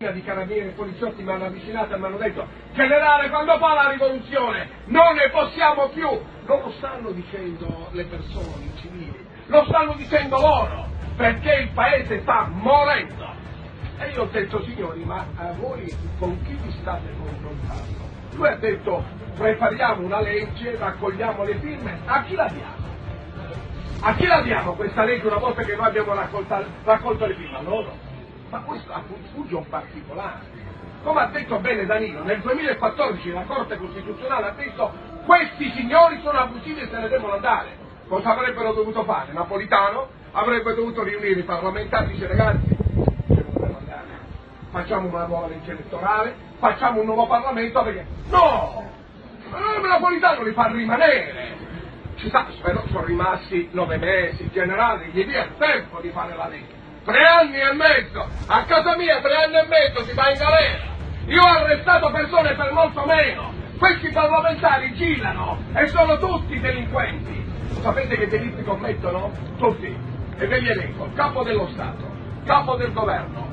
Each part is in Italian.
polizia, di carabinieri e poliziotti mi hanno avvicinato e mi hanno detto: generale, quando fa la rivoluzione non ne possiamo più. Non lo stanno dicendo le persone, i civili, lo stanno dicendo loro, perché il paese sta morendo. E io ho detto: signori, ma voi con chi vi state confrontando? Lui ha detto: prepariamo una legge, raccogliamo le firme. A chi la diamo? A chi la diamo questa legge una volta che noi abbiamo raccolto le firme? A loro. Ma questo sfugge un particolare. Come ha detto bene Danilo, nel 2014 la Corte Costituzionale ha detto: questi signori sono abusivi e se ne devono andare. Cosa avrebbero dovuto fare? Napolitano avrebbe dovuto riunire i parlamentari e dire: ragazzi, devono andare. Facciamo una nuova legge elettorale, facciamo un nuovo Parlamento, perché no! Napolitano li fa rimanere. Però sono rimasti 9 mesi, generale, gli dia il tempo di fare la legge. 3 anni e mezzo, a casa mia 3 anni e mezzo si va in galera. Io ho arrestato persone per molto meno. Questi parlamentari girano e sono tutti delinquenti. Sapete che delitti commettono? Tutti. E ve li elenco: capo dello Stato, capo del governo,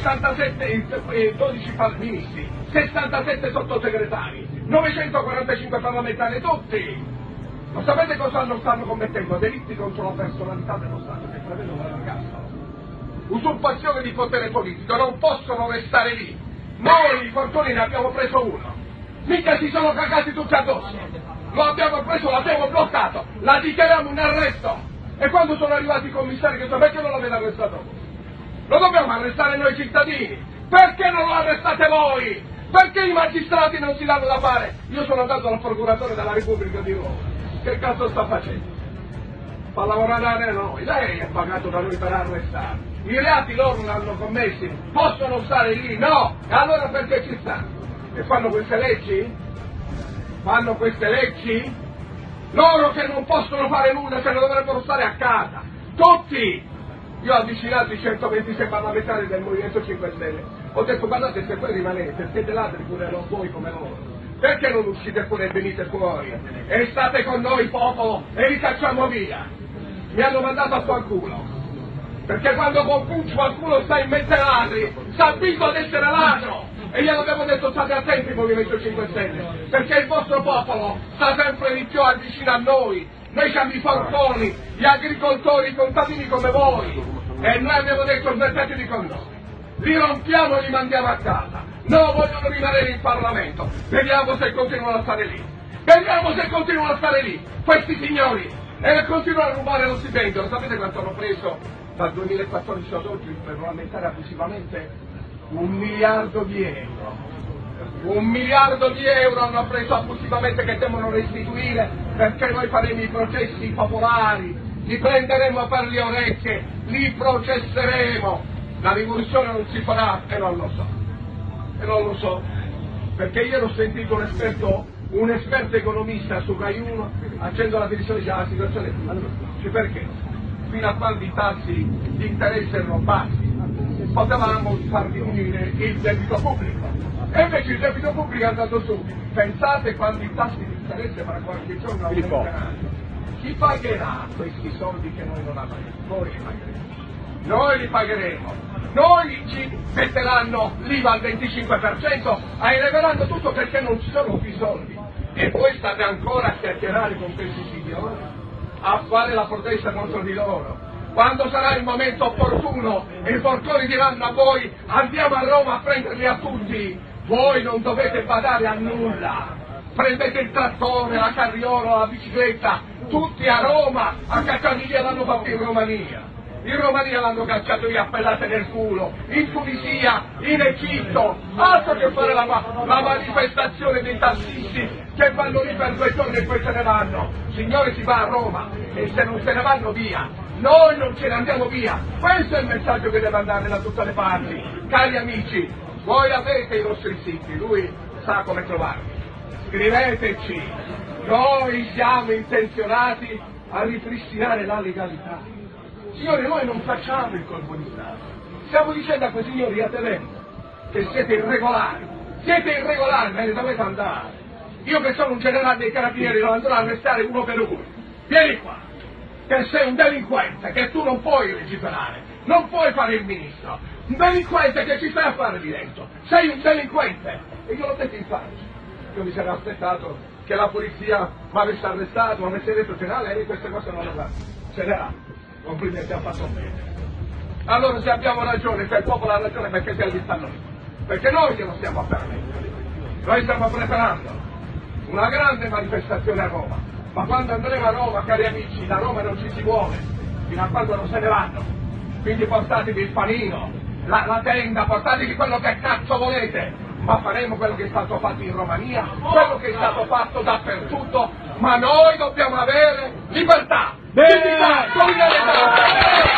12 ministri, 67 sottosegretari, 945 parlamentari, tutti. Ma sapete cosa stanno commettendo? Delitti contro la personalità dello Stato, che prevedono l'ergastolo. Usurpazione di potere politico, non possono restare lì. Noi, i Fortuni, ne abbiamo preso uno. Mica si sono cagati tutti addosso. Lo abbiamo preso, l'abbiamo bloccato, la dichiariamo in arresto. E quando sono arrivati i commissari che dicono: perché non l'avete arrestato? Lo dobbiamo arrestare noi cittadini. Perché non lo arrestate voi? Perché i magistrati non si danno da fare? Io sono andato al procuratore della Repubblica di Roma. Che cazzo sta facendo? Fa lavorare noi, lei è pagato da noi per arrestare. I reati loro non hanno commessi, possono stare lì? No! E allora perché ci stanno? E fanno queste leggi? Fanno queste leggi? Loro che non possono fare nulla, se ne dovrebbero stare a casa. Tutti! Io ho avvicinato i 126 parlamentari del Movimento 5 Stelle. Ho detto: guardate, se voi rimanete, siete ladri pure voi come loro. Perché non uscite fuori e venite fuori? E state con noi, popolo, e li cacciamo via. Mi hanno mandato a fanculo. Perché quando qualcuno sta in mezzo ai ladri, sta abituato ad essere ladro. E glielo abbiamo detto: state attenti, Movimento 5 Stelle, perché il vostro popolo sta sempre di più vicino a noi. Noi siamo i fortoni, gli agricoltori, i contadini come voi. E noi abbiamo detto: smettetevi con noi. Li rompiamo e li mandiamo a casa. No, vogliono rimanere in Parlamento. Vediamo se continuano a stare lì. Vediamo se continuano a stare lì. Questi signori. E continuano a rubare lo stipendio. Sapete quanto hanno preso dal 2014 ad oggi per parlamentare abusivamente? 1 miliardo di euro. 1 miliardo di euro hanno preso abusivamente, che devono restituire, perché noi faremo i processi popolari. Li prenderemo per le orecchie. Li processeremo. La rivoluzione non si farà e non lo so. E non lo so, perché ieri ho sentito un esperto economista su Rai 1 accendo la televisione e dice: la situazione è più. Perché? Fino a quando i tassi di interesse erano bassi potevamo far diminuire il debito pubblico, e invece il debito pubblico è andato su. Pensate quando i tassi di interesse fra qualche giorno aumenteranno. Chi pagherà questi soldi che noi non avremo? Voi li pagheremo. Noi li pagheremo. Noi ci metteranno l'IVA al 25%, eleveranno tutto perché non ci sono più soldi. E voi state ancora a chiacchierare con questi signori, a fare la protesta contro di loro. Quando sarà il momento opportuno e i portori diranno a voi: andiamo a Roma a prenderli a tutti, voi non dovete badare a nulla. Prendete il trattore, la carriola, la bicicletta, tutti a Roma, a cacciarli via, l'hanno fatto in Romania. In Romania l'hanno cacciato via a pellate nel culo, in Tunisia, in Egitto, altro che fare la manifestazione dei tassisti che vanno lì per 2 giorni e poi se ne vanno. Signore, si va a Roma e se non se ne vanno via, noi non ce ne andiamo via. Questo è il messaggio che deve andare da tutte le parti. Cari amici, voi avete i vostri siti, lui sa come trovarli. Scriveteci, noi siamo intenzionati a ripristinare la legalità. Signori, noi non facciamo il colpo di Stato. Stiamo dicendo a quei signori a Telendo che siete irregolari, me ne dovete andare. Io che sono un generale dei carabinieri lo andrò a arrestare uno per uno. Vieni qua, che sei un delinquente, che tu non puoi legiferare, non puoi fare il ministro, Un delinquente che ci stai a fare di dentro? Sei un delinquente! E io l'ho detto in faccia. Io mi sarei aspettato che la polizia mi avesse arrestato, mi avesse detto che lei queste cose non le fa. Ce le ha. Complimenti, ha fatto bene. Allora se abbiamo ragione, se il popolo ha ragione, perché se li stanno lì? Perché noi che lo stiamo a permettere. Noi stiamo preparando una grande manifestazione a Roma, ma quando andremo a Roma, cari amici, da Roma non ci si muove, fino a quando non se ne vanno. Quindi portatevi il panino, la tenda, portatevi quello che cazzo volete, ma faremo quello che è stato fatto in Romania, quello che è stato fatto dappertutto, ma noi dobbiamo avere libertà, dignità, solidarietà.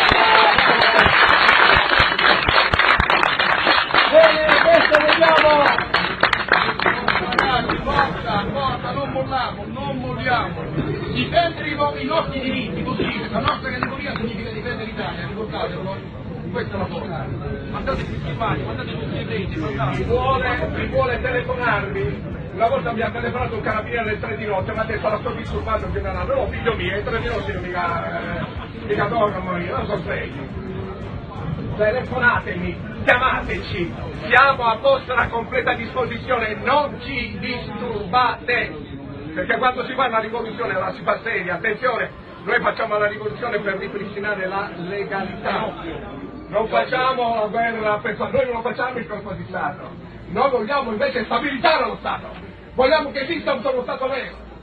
Bene, questo vogliamo! Ragazzi, forza, non molliamo. Difendere i nostri diritti, così, la nostra categoria significa difendere l'Italia, ricordatelo. Questa è la forza. Mandate tutti i paghi, mandate tutti i reti, mi vuole telefonarmi. Una volta mi ha telefonato un carabiniere alle 3 di notte, mi ha detto la sto disturbando in generale. No, figlio mio, alle 3 di notte mica dormo io, non so svegli. Telefonatemi, chiamateci, siamo a vostra completa disposizione, non ci disturbate, perché quando si fa una rivoluzione la si fa seria, attenzione, noi facciamo la rivoluzione per ripristinare la legalità, non facciamo la guerra, noi non lo facciamo il colpo di Stato, noi vogliamo invece stabilizzare lo Stato, vogliamo che esista un solo Stato vero.